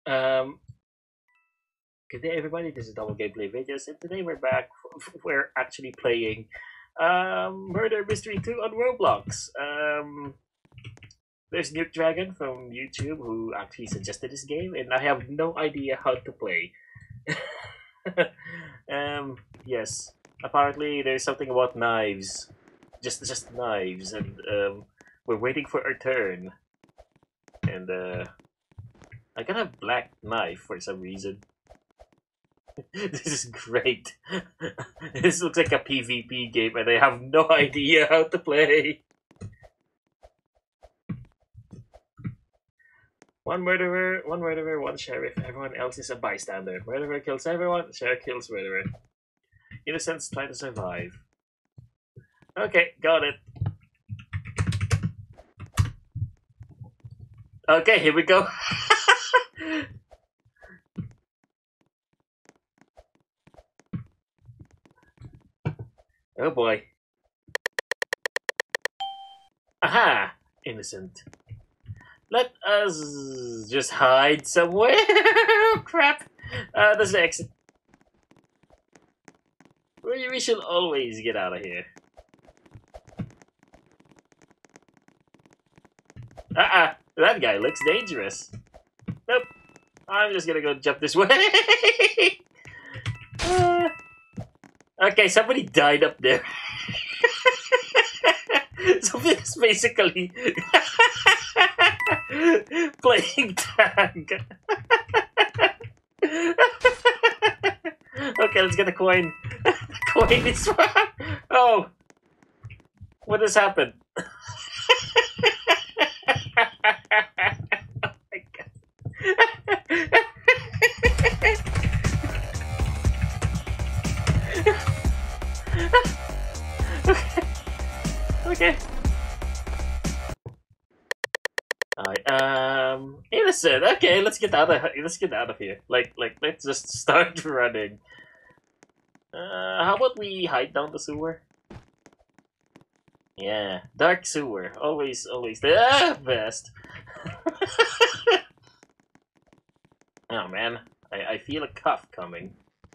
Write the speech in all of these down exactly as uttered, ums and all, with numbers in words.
Um, good day, everybody. This is Double Gameplay Videos, and today we're back. We're actually playing um, Murder Mystery two on Roblox. Um, there's Nuke Dragon from YouTube who actually suggested this game, and I have no idea how to play. um, yes, apparently there's something about knives, just just knives, and um, we're waiting for our turn. And uh, I got a black knife for some reason. This is great. This looks like a PvP game and I have no idea how to play. One murderer, one murderer, one sheriff. Everyone else is a bystander. Murderer kills everyone, sheriff kills murderer. Innocents try to survive. Okay, got it. Okay, here we go. Oh boy. Aha! Innocent. Let us just hide somewhere. Oh, crap. Uh, that's the exit. We, we should always get out of here. Uh-uh. That guy looks dangerous. Nope. I'm just gonna go jump this way. uh, okay, somebody died up there. Somebody's basically playing tag. Okay, let's get a coin. The coin is... Oh! What has happened? Oh my god. Okay. Okay. Alright, um innocent. Okay, let's get out of let's get out of here. Like like let's just start running. Uh how about we hide down the sewer? Yeah, dark sewer. Always always the ah, best. Oh man, I, I feel a cough coming.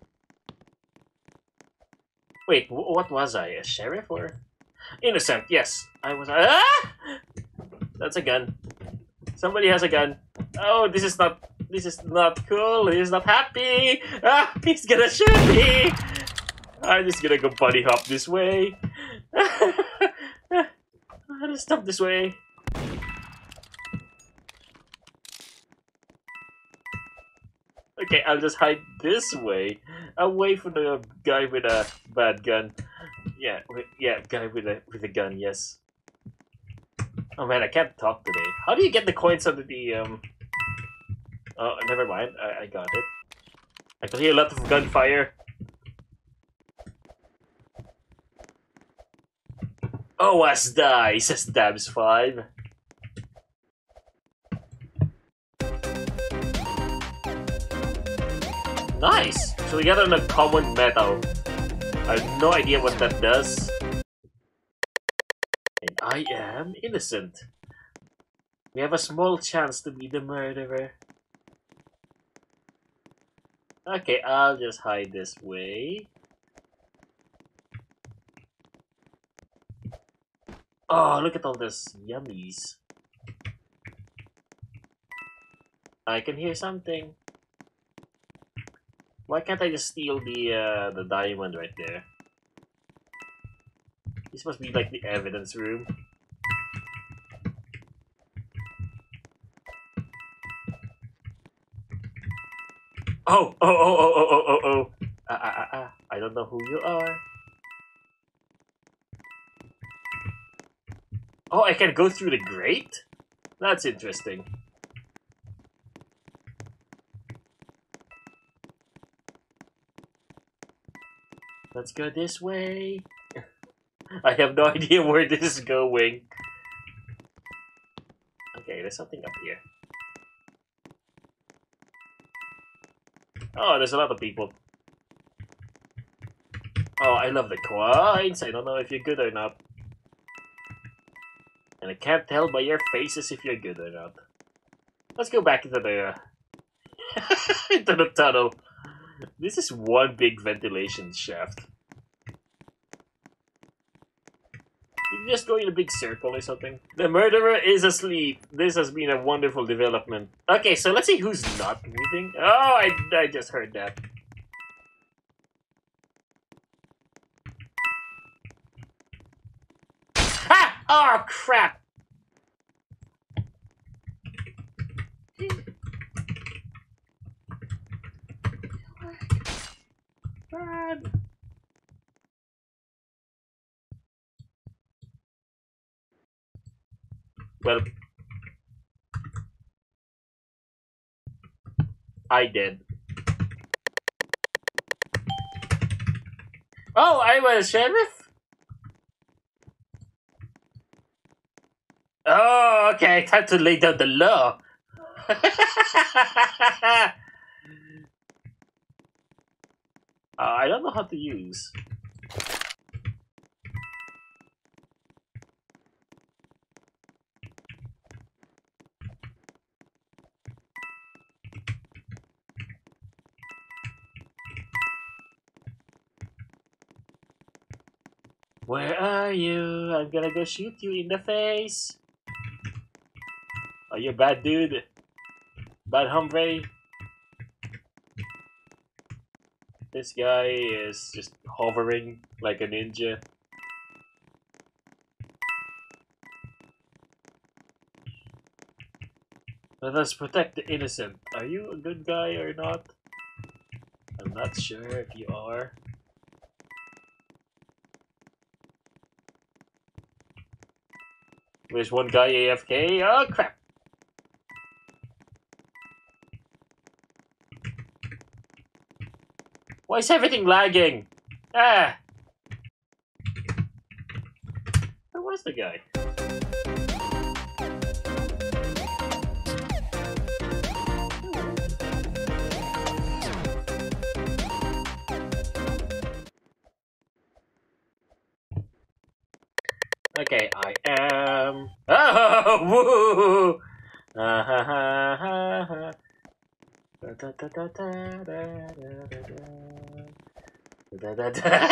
Wait, w what was I? A sheriff or innocent? Yes, I was. Ah! That's a gun. Somebody has a gun. Oh, this is not. This is not cool. He's not happy. Ah, he's gonna shoot me. I'm just gonna go bunny hop this way. I'm gonna stop this way. Okay, I'll just hide this way, away from the guy with a bad gun. Yeah, yeah, guy with a with a gun. Yes. Oh man, I can't talk today. How do you get the coins under the um? Oh, never mind. I I got it. I can hear a lot of gunfire. Oh, was die, says Dabs five. Nice! So we got an uncommon metal. I have no idea what that does. And I am innocent. We have a small chance to be the murderer. Okay, I'll just hide this way. Oh, look at all this yummies. I can hear something. Why can't I just steal the uh, the diamond right there? This must be like the evidence room. Oh! Oh! Oh! Oh! Oh! Oh! Oh! Oh! Ah! Ah! Ah! Ah! I don't know who you are. Oh! I can go through the grate? That's interesting. Let's go this way. I have no idea where this is going. Okay, there's something up here. Oh, there's a lot of people. Oh, I love the coins. I don't know if you're good or not. And I can't tell by your faces if you're good or not. Let's go back into the... into the tunnel. This is one big ventilation shaft. You just go in a big circle or something. The murderer is asleep. This has been a wonderful development. Okay, so let's see who's not moving. Oh, I, I just heard that. Ah! Oh, crap! God. Well, I did. Oh, I was sheriff? Oh, okay. Time to lay down the law. uh, I don't know how to use. Where are you? I'm gonna go shoot you in the face. Are you a bad dude? Bad hombre? This guy is just hovering like a ninja. Let us protect the innocent. Are you a good guy or not? I'm not sure if you are. There's one guy A F K. Oh, crap. Why is everything lagging? Ah! Where was the guy? Okay, I am. Oh, woo! Ah, ha, ha, ha, ha. Da, da, da, da, da, da, da, da, da, da.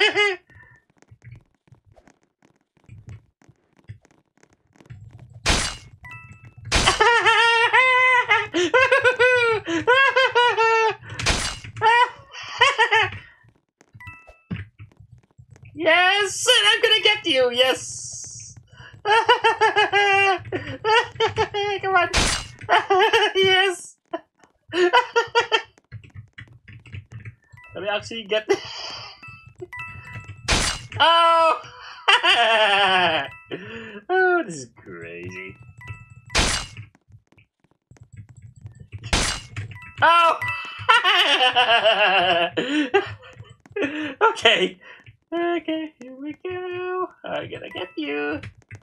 Yes, I'm gonna get you. Yes. Come on. Yes. Let me actually get. Oh. Oh, this is crazy. Oh. Okay. Okay, here we go. I'm gonna get you.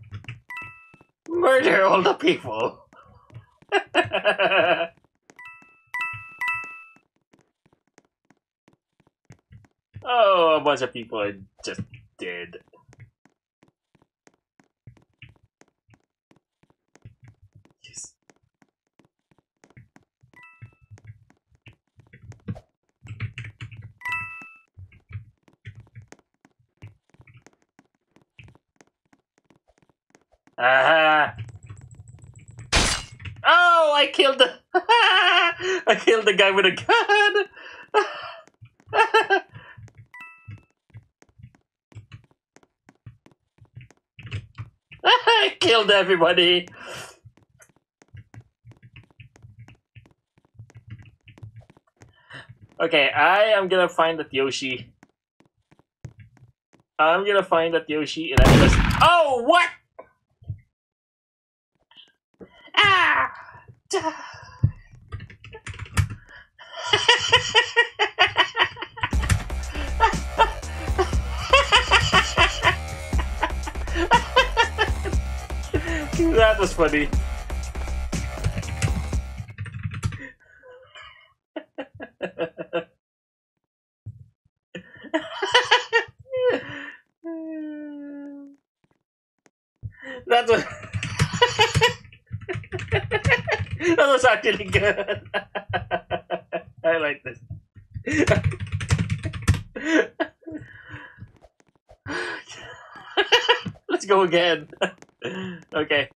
Murder all the people. Oh, a bunch of people are just dead. Yes. Ah! Oh, I killed the I killed the guy with a gun. I killed everybody. Okay, I am gonna find that Yoshi. I'm gonna find that Yoshi and I'm gonna. Oh, what? Ah! That was funny. That was that was actually good. Alright. Let's go again. Okay.